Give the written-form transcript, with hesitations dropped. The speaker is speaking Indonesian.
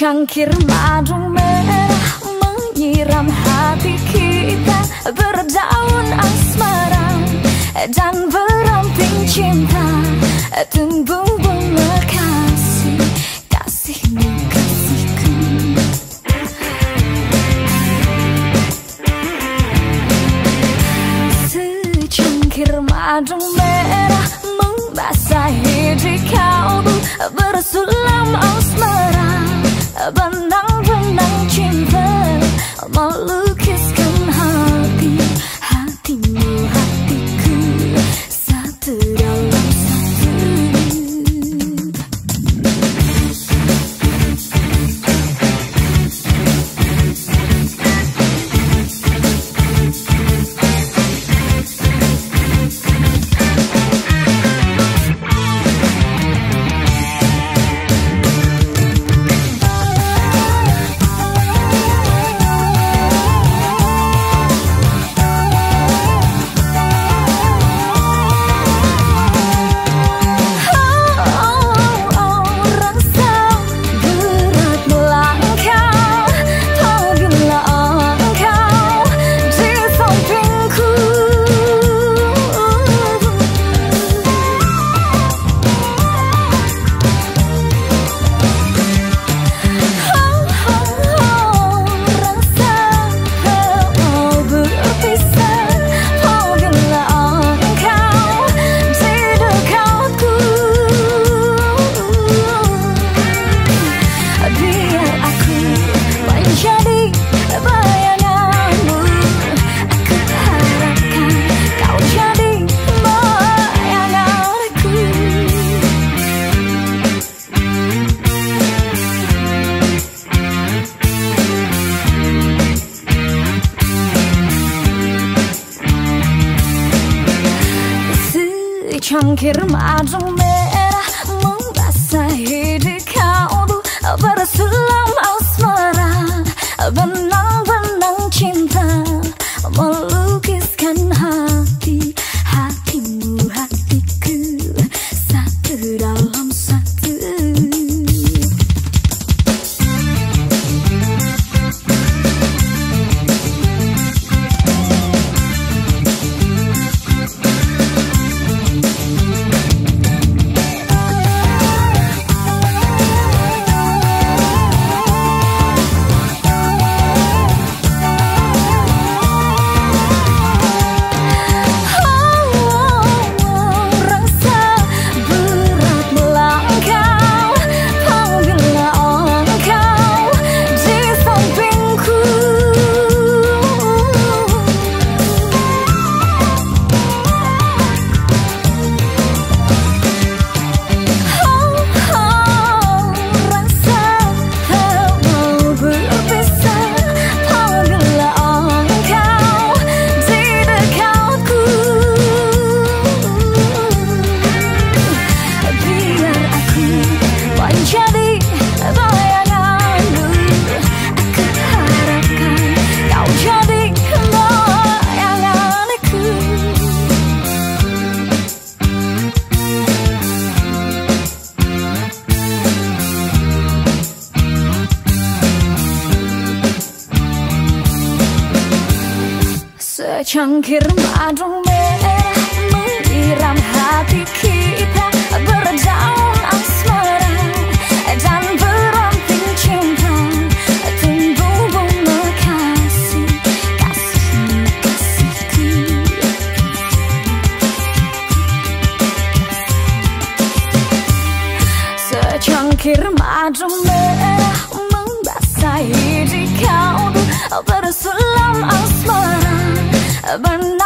Secangkir madu merah menyiram hati kita, berdaun asmara dan beramping cinta, tumbuh bunga kasih, kasihmu kasihku. Secangkir madu merah membasahi di kalbu, bersulam asmara, benang-benang cinta melukiskan hati, hatimu hatiku, satu dalam satu. Secangkir madu merah membasahi di kalbu, bersulam asmara, benang-benang cinta melukiskan hati, hatimu hatiku, satu dalam satu. Secangkir madu merah menyiram hati kita, berdaun asmara dan beramping cinta, tumbuh bunga kasih, kasihmu kasihku. Secangkir madu merah membasahi di kalbu, bersulam asmara, benang